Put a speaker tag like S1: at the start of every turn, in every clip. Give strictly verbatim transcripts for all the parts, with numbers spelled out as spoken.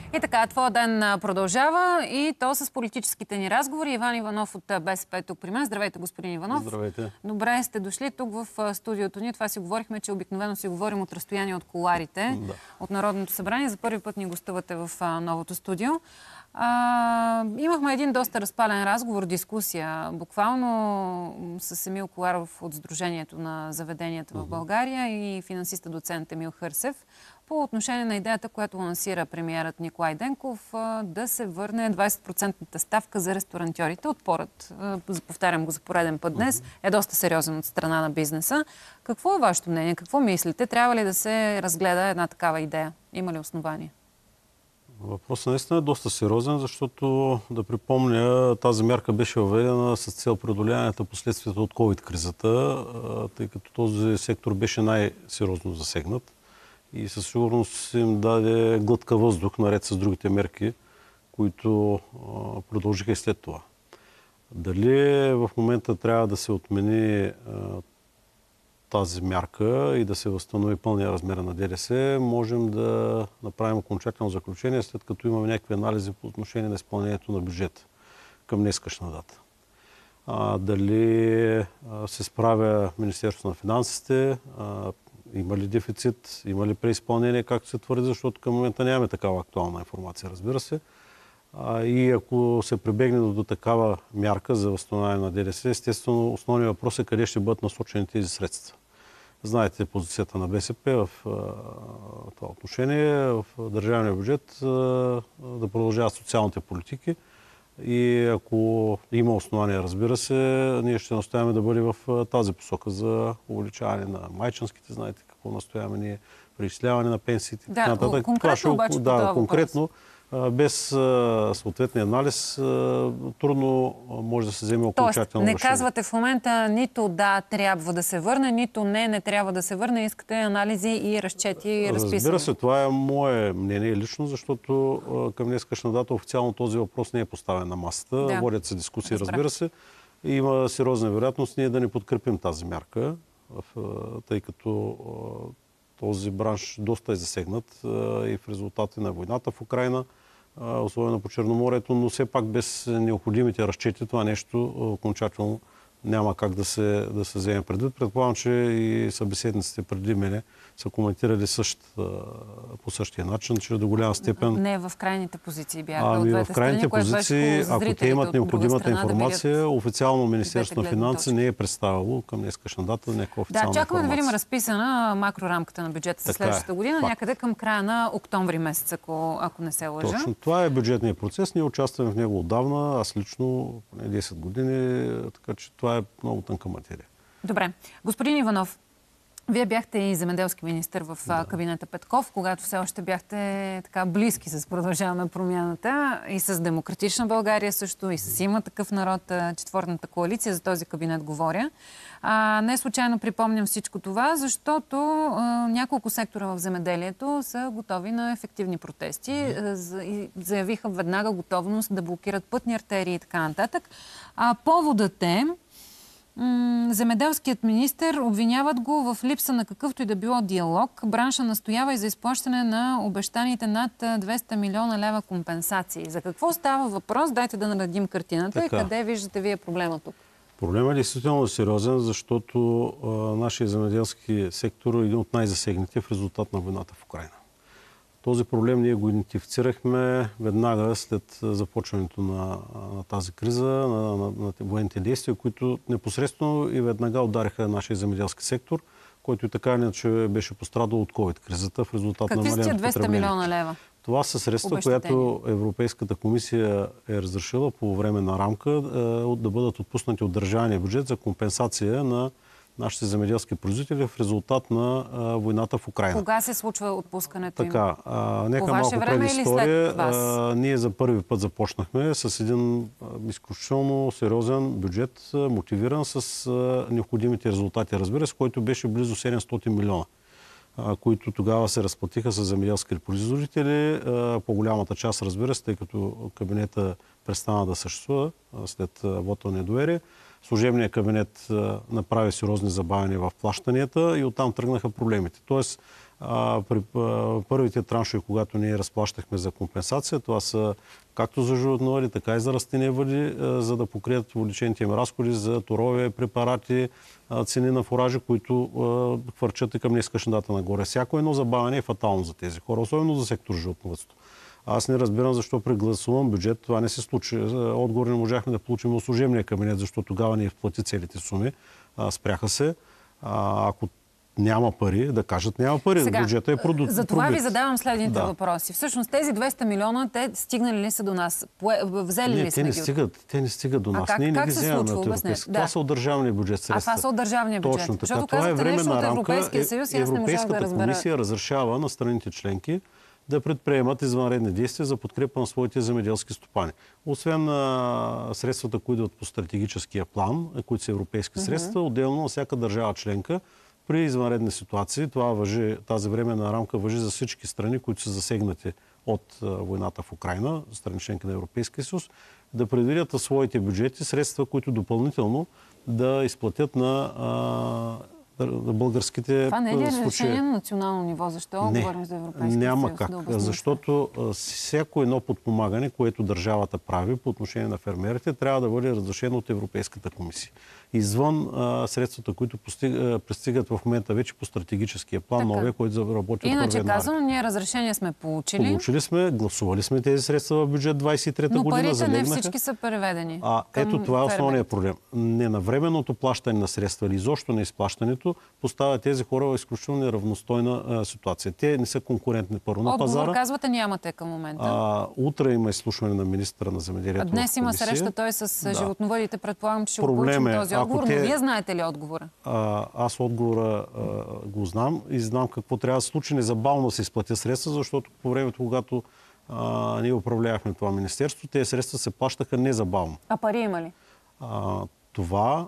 S1: И така, твоя ден продължава и то с политическите ни разговори. Иван Иванов от БСП тук при мен. Здравейте, господин Иванов.
S2: Здравейте.
S1: Добре сте дошли тук в студиото ни. Това си говорихме, че обикновено си говорим от разстояние от кулоарите,
S2: да.
S1: от Народното събрание. За първи път ни гостувате в новото студио. А, имахме един доста разпален разговор, дискусия, буквално с Емил Коларов от Сдружението на заведенията в България и финансиста доцент Емил Хърсев по отношение на идеята, която лансира премиерът Николай Денков, да се върне двайсет процентната ставка за ресторантьорите. Отпорът, повтарям го за пореден път днес, е доста сериозен от страна на бизнеса. Какво е вашето мнение? Какво мислите? Трябва ли да се разгледа една такава идея? Има ли основание?
S2: Въпросът наистина е доста сериозен, защото, да припомня, тази мярка беше въведена с цел преодоляването на последствията от ковид-кризата, тъй като този сектор беше най-сериозно засегнат и със сигурност им даде глътка въздух, наред с другите мерки, които продължиха и след това. Дали в момента трябва да се отмени тази мярка и да се възстанови пълния размер на ДДС, можем да направим окончателно заключение, след като имаме някакви анализи по отношение на изпълнението на бюджета към днескашна дата. А, дали а, се справя Министерството на финансите, а, има ли дефицит, има ли преизпълнение, както се твърди, защото към момента нямаме такава актуална информация, разбира се. А, и ако се прибегне до, до такава мярка за възстановяване на ДДС, естествено основният въпрос е къде ще бъдат насочени тези средства. Знаете позицията на БСП в а, това отношение, в държавния бюджет а, да продължават социалните политики и ако има основания, разбира се, ние ще настояваме да бъде в а, тази посока за увеличаване на майчинските, знаете какво настояваме ние, преизчисляване на пенсиите.
S1: Да,
S2: нататък.
S1: конкретно
S2: ще,
S1: обаче
S2: да, конкретно, без съответния анализ трудно може да се вземе окончателно решение.
S1: Тоест, не казвате в момента нито да трябва да се върне, нито не, не трябва да се върне. Искате анализи и разчети и разписани.
S2: Разбира се, това е мое мнение лично, защото към днескашна дата официално този въпрос не е поставен на масата. Да. Водят се дискусии, разбира, разбира се. И има сериозна вероятност ние да не подкрепим тази мярка, тъй като този бранш доста е засегнат и в резултати на войната в Украйна, особено по Черноморието, но все пак без необходимите разчети това нещо окончателно няма как да се, да се вземе предвид. Предполагам, че и събеседниците преди мене са коментирали същ, по същия начин, че до голяма степен...
S1: Не, в крайните позиции бяха
S2: ами,
S1: от двете
S2: в крайните
S1: страни,
S2: позиции, ако те имат необходимата информация, да официално Министерството на финанси не е представило към днескашна дата някаква официална
S1: Да, чакаме
S2: информация.
S1: Да видим разписана макрорамката на бюджета за следващата година,
S2: факт. Някъде
S1: към края на октомври месец, ако, ако не се лъжа.
S2: Точно. Това е бюджетният процес. Ние участваме в него отдавна. Аз лично поне десет години, така че това е много тънка материя.
S1: Добре. Господин Иванов, вие бяхте и земеделски министър в да. кабинета Петков, когато все още бяхте така близки с Продължаваме промяната и с Демократична България също, и с Има такъв народ, четвъртата коалиция, за този кабинет говоря. А, не случайно припомням всичко това, защото а, няколко сектора в земеделието са готови на ефективни протести а, и заявиха веднага готовност да блокират пътни артерии и така нататък. А, поводът е земеделският министър, обвиняват го в липса на какъвто и да било диалог. Бранша настоява и за изплащане на обещаните над двеста милиона лева компенсации. За какво става въпрос? Дайте да наредим картината. Така. И къде виждате вие проблема тук?
S2: Проблемът е действително сериозен, защото а, нашия земеделски сектор е един от най-засегнатите в резултат на войната в Украйна. Този проблем ние го идентифицирахме веднага след започването на, на тази криза, на, на, на военните действия, които непосредствено и веднага удариха нашия земеделски сектор, който и така иначе беше пострадал от ковид-кризата в резултат на намаленото потребление.
S1: Какви сте двеста милиона лева?
S2: Това са средства, които Европейската комисия е разрешила по време на рамка да бъдат отпуснати от държавния бюджет за компенсация на нашите земеделски производители в резултат на а, войната в Украйна.
S1: Кога се случва отпускането им?
S2: Така, а, нека по малко предистория. А, ние за първи път започнахме с един а, изключително сериозен бюджет, а, мотивиран с а, необходимите резултати, разбира се, който беше близо седемстотин милиона, а, които тогава се разплатиха с земеделски производители. А, по-голямата част, разбира се, тъй като кабинета престана да съществува а, след а, вота на недоверие. Служебният кабинет а, направи сериозни забавяния в плащанията и оттам тръгнаха проблемите. Тоест, А, при а, първите траншове, когато ние разплащахме за компенсация, това са както за животновъди, така и за растениевъди, за да покрият увеличените им разходи за торове, препарати, цени на фуражи, които хвърчат и към днескашна дата нагоре. Всяко едно забавяне е фатално за тези хора, особено за сектор животновъдство. Аз не разбирам защо при гласуван бюджет това не се случи. Отговор не можахме да получим от служебния кабинет, защото тогава не изплати целите суми. Спряха се. А, ако няма пари, да кажат няма пари.
S1: Сега,
S2: бюджета е продукт.
S1: За това ви задавам следните
S2: да.
S1: въпроси. Всъщност тези двеста милиона, те стигнали ли са до нас? Взели
S2: не,
S1: ли сме
S2: те не
S1: ги?
S2: Стигат, те не стигат до нас.
S1: А как,
S2: Ние
S1: как
S2: не ги
S1: се случва? Обясне. Да.
S2: Това са от държавния бюджет средства.
S1: А това са от държавния бюджет.
S2: Точно така.
S1: Защото
S2: това е временна рамка.
S1: Европейския съюз, аз не можах да разбера.
S2: комисия разрешава на страните членки да предприемат извънредни действия за подкрепа на своите земеделски стопани. Освен на средствата, които идват по стратегическия план, които са европейски средства, mm-hmm. отделно на всяка държава членка при извънредни ситуации. Това въжи, тази временна рамка въжи за всички страни, които са засегнати от войната в Украйна, страни членки на Европейския съюз, да предвидят в своите бюджети средства, които допълнително да изплатят на на българските
S1: Това не е ли
S2: случаи.
S1: решение на национално ниво? Защо
S2: не,
S1: говорим за Европейския
S2: няма
S1: съюз?
S2: как,
S1: Да
S2: защото всяко едно подпомагане, което държавата прави по отношение на фермерите, трябва да бъде разрешено от Европейската комисия. Извън а, средствата, които постиг, пристигат в момента вече по стратегическия план, така. Новия, който заработи от първия
S1: Иначе
S2: януари.
S1: казано, ние разрешение сме получили.
S2: Получили сме, гласували сме тези средства в бюджет двадесет и трета година.
S1: Но парите
S2: залегнаха.
S1: не всички са преведени.
S2: А, ето това е основният проблем. Ненавременното плащане на средства или изобщо на изплащането поставя тези хора в изключително неравностойна а, ситуация. Те не са конкурентни първо на пазара.
S1: Отговор казвате нямате към момента.
S2: А, утре има изслушване на министъра на земеделието.
S1: Днес има среща той с да. животновъдите. Предполагам, че ще получим
S2: е,
S1: този отговор.
S2: те...
S1: Но вие знаете ли отговора?
S2: А, аз отговора а, го знам и знам какво трябва да се случи. Незабавно да се изплатя средства, защото по времето, когато а, ние управлявахме това министерство, тези средства се плащаха незабавно.
S1: А пари има ли?
S2: А, това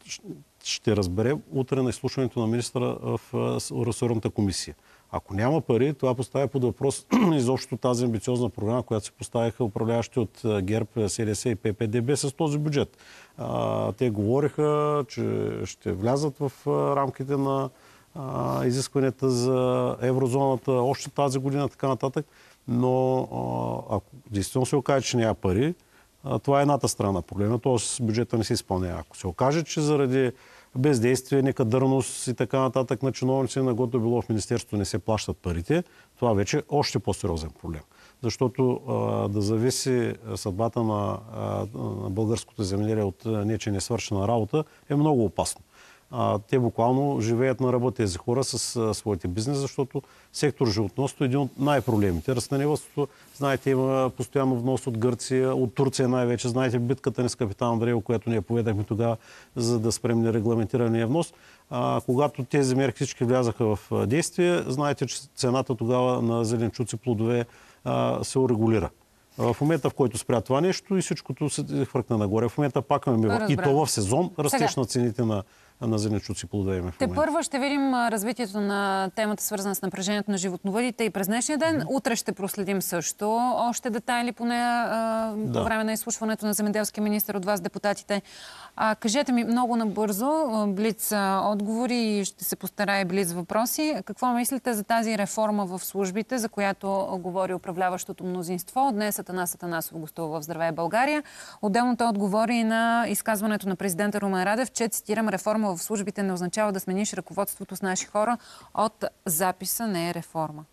S2: ще разбере утре на изслушването на министъра в ресорната комисия. Ако няма пари, това поставя под въпрос изобщо тази амбициозна програма, която се поставиха управляващи от ГЕРБ, СДС и ППДБ с този бюджет. А, те говориха, че ще влязат в рамките на а, изискванията за еврозоната още тази година, така нататък. Но а, ако действително се окаже, че няма пари, а, това е едната страна на проблема. Тоест бюджета не се изпълнява. Ако се окаже, че заради бездействие, некадърност и така нататък на чиновници, на което било в министерството не се плащат парите, това вече е още по-сериозен проблем. Защото а, да зависи съдбата на, а, на българското земеделие от нече несвършена работа е много опасно. А, те буквално живеят на ръба тези хора с а, своите бизнес, защото сектор животновъдство е един от най-проблемите. Растениевъдството, знаете, има постоянно внос от Гърция, от Турция най-вече. Знаете битката ни с капитан Андреево, която ние поведахме тогава, за да спрем нерегламентирания внос. А, когато тези мерки всички влязаха в действие, знаете, че цената тогава на зеленчуци, плодове а, се урегулира. В момента, в който спря това нещо и всичкото се хвъркна нагоре. В момента пак имаме и то в сезон растеж на цените на на зеленчуци, плодове в
S1: Те първо ще видим развитието на темата, свързана с напрежението на животновъдите и през днешния ден. Mm-hmm. Утре ще проследим също още детайли по нея да. по време на изслушването на земеделския министър от вас, депутатите. А, кажете ми много набързо, блиц отговори и ще се постарая блиц въпроси. Какво мислите за тази реформа в службите, за която говори управляващото мнозинство? Днес Атанас Атанасов гостува в Здравей България. Отделно той отговори и на изказването на президента Румен Радев, че, цитирам, реформа в службите не означава да смениш ръководството с наши хора. От записа не е реформа.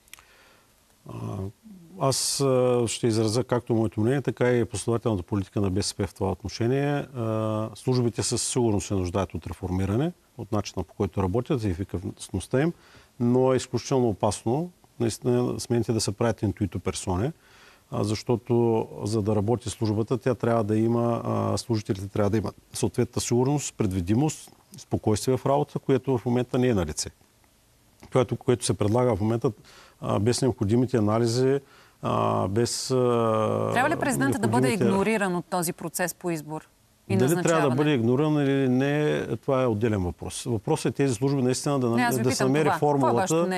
S2: Аз ще изразя както моето мнение, така и последователната политика на БСП в това отношение. Службите със сигурност се нуждаят от реформиране, от начина, по който работят и ефикасността им, но е изключително опасно наистина смените да се правят интуито персоне, защото за да работи службата, тя трябва да има, служителите трябва да имат съответната сигурност, предвидимост, спокойствие в работа, което в момента не е на лице. Което, което се предлага в момента без необходимите анализи, без...
S1: Трябва ли президента да бъде игнориран от този процес по избор и
S2: дали
S1: назначаване?
S2: Трябва да бъде игнориран или не, това е отделен въпрос. Въпросът е тези служби наистина да,
S1: не,
S2: да се намери
S1: това.
S2: формулата.
S1: Това е вашето мнение?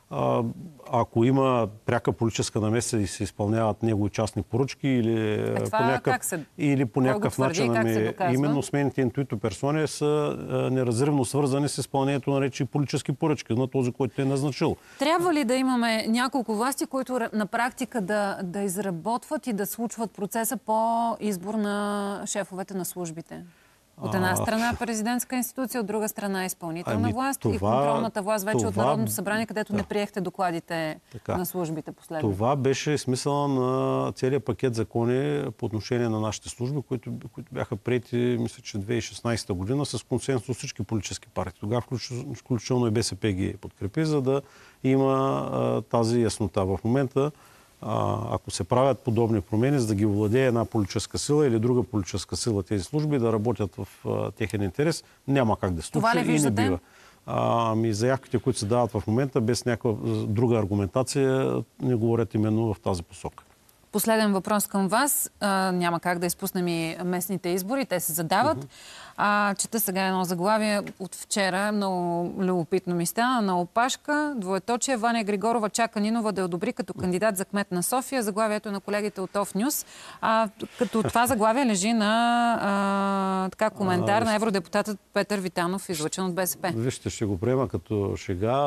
S2: А, ако има пряка политическа намеса и се изпълняват негови частни поръчки или,
S1: е,
S2: по някакъв,
S1: се...
S2: или по някакъв
S1: твърди,
S2: начин, ами, именно смените интуито персони са а, неразривно свързани с изпълнението на речи политически поръчки на този, който е назначил.
S1: Трябва ли да имаме няколко власти, които на практика да, да изработват и да случват процеса по избор на шефовете на службите? От една страна президентска институция, от друга страна изпълнителна
S2: ами,
S1: власт
S2: това,
S1: и контролната власт вече
S2: това,
S1: от Народното събрание, където
S2: да.
S1: не приехте докладите така, на службите последно.
S2: Това беше смисъла на целият пакет закони по отношение на нашите служби, които, които бяха приети, мисля, че две хиляди и шестнадесета година с консенсус всички политически партии. Тогава включително и БСП ги подкрепи, за да има а, тази яснота. В момента А, ако се правят подобни промени, за да ги владее една политическа сила или друга политическа сила тези служби да работят в а, техен интерес, няма как да се случи и не бива. А, ами заявките, които се дават в момента, без някаква друга аргументация, не говорят именно в тази посока.
S1: Последен въпрос към вас. А, няма как да изпуснем и местните избори. Те се задават. Uh-huh. А, чета сега едно заглавие от вчера. Много любопитно ми стана. На опашка. Двоеточие. Ваня Григорова чака Нинова да одобри като кандидат за кмет на София. Заглавието на колегите от Оф Нюс. А, като това заглавие лежи на а, така, коментар а, на евродепутатът Петър Витанов, излъчен от БСП.
S2: Вижте, ще го приема като шега.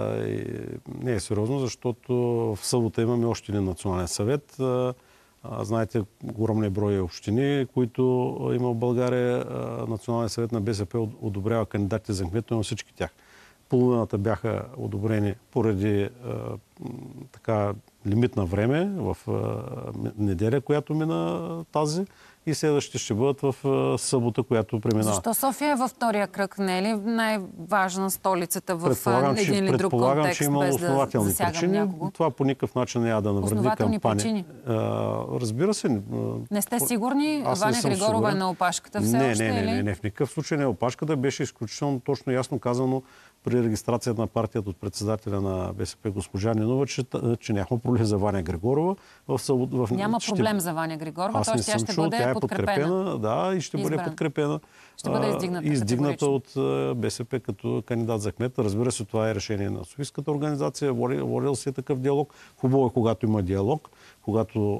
S2: Не е сериозно, защото в събота имаме още един национален съвет. Знаете, огромния брой общини, които има в България. Националният съвет на БСП одобрява кандидатите за кметове на всички тях. Половината бяха одобрени поради така лимит на време в неделя, която мина тази. И следващите ще бъдат в събота, която преминава.
S1: Защо София е във втория кръг? Не е ли най-важна столицата в един или друг контекст,
S2: че има
S1: без
S2: основателни
S1: да
S2: причини.
S1: някого?
S2: Това по никакъв начин няма да навреди
S1: основателни
S2: кампания.
S1: Причини?
S2: А, разбира се.
S1: Не сте сигурни?
S2: Аз
S1: Ваня Григорова
S2: сигурен.
S1: е на опашката все
S2: не,
S1: още?
S2: Не, не,
S1: или?
S2: не, не, в никакъв случай не. Опашката беше изключително точно ясно казано при регистрацията на партията от председателя на БСП госпожа Нинова, че, че няма проблем за Ваня Григорова. В, в,
S1: няма
S2: ще...
S1: проблем за Ваня Григорова, т.е. тя ще
S2: чул,
S1: бъде
S2: тя е
S1: подкрепена.
S2: подкрепена. Да, и ще
S1: Избран.
S2: бъде подкрепена.
S1: Ще бъде издигната.
S2: Издигната от БСП като кандидат за кмет. Разбира се, това е решение на Софийската организация. Водил се такъв диалог. Хубаво е, когато има диалог, когато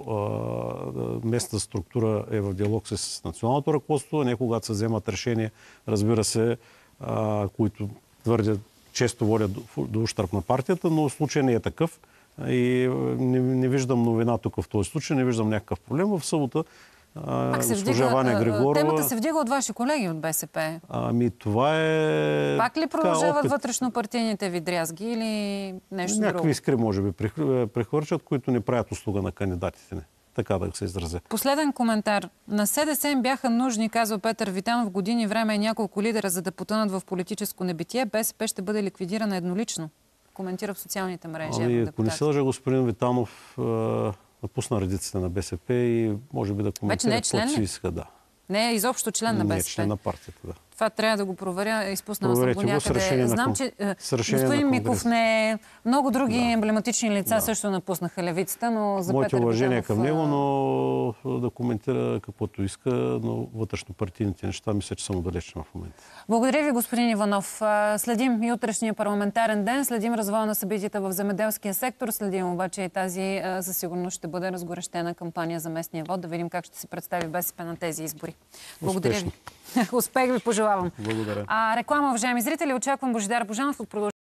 S2: а, местната структура е в диалог с националното ръководство, а не когато се вземат решения, разбира се, а, които твърдят, често водят до, до ущърб на партията, но случай не е такъв. И не, не виждам новина тук в този случай, не виждам някакъв проблем. В събота госпожа Ваня Григорова...
S1: Темата се вдига от ваши колеги от БСП.
S2: Ами това е...
S1: Пак ли продължават вътрешнопартийните ви дрязги или нещо друго?
S2: Някакви искри може би прехвърчат, които не правят услуга на кандидатите. Не. Така да се изразя.
S1: Последен коментар. На СДС им бяха нужни, казва Петър Витанов, години време и няколко лидера, за да потънат в политическо небитие. БСП ще бъде ликвидирана еднолично. Коментира в социалните мрежи.
S2: Ами, ако не се лъжа, господин Витанов напусна редиците на БСП и може би да коментира каквото си иска. Да.
S1: Не е изобщо член на БСП.
S2: Не е член на партията, да.
S1: Това трябва да го проверя. Изпуснала съм го някъде. Знам,
S2: на...
S1: че господин Миков не е... Много други да. емблематични лица да. също напуснаха левицата, но за
S2: Моите
S1: Петър
S2: уважения
S1: Витанов...
S2: към него, но да коментира каквото иска, но вътрешно-партийните неща мисля, че съм далечна в момента.
S1: Благодаря ви, господин Иванов. Следим и утрешния парламентарен ден, следим развоя на събитията в земеделския сектор, следим обаче и тази за сигурност ще бъде разгорещена кампания за местния вод. Да видим как ще се представи БСП на тези избори. Благодаря
S2: Успешно.
S1: ви. Успех ви пожелавам.
S2: Благодаря.
S1: А, реклама, уважаеми зрители, очаквам Божидар Божанов от продължение.